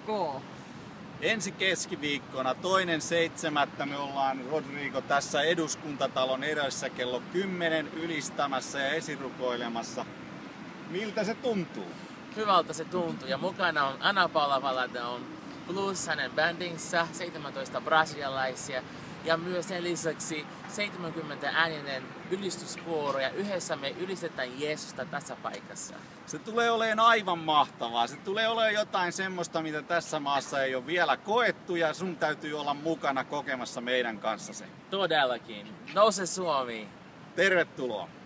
K. Ensi keskiviikkona 2.7. me ollaan, Rodrigo, tässä Eduskuntatalon edessä kello 10 ylistämässä ja esirukoilemassa. Miltä se tuntuu? Hyvältä se tuntuu ja mukana on Ana Paula Valadon plus hänen bändinsä, 17 brasilialaisia ja myös sen lisäksi 70 ääninen ylistyskuoro ja yhdessä me ylistetään Jeesusta tässä paikassa. Se tulee olemaan aivan mahtavaa. Se tulee olemaan jotain semmoista, mitä tässä maassa ei ole vielä koettu ja sun täytyy olla mukana kokemassa meidän kanssa se. Todellakin. Nouse Suomi! Tervetuloa!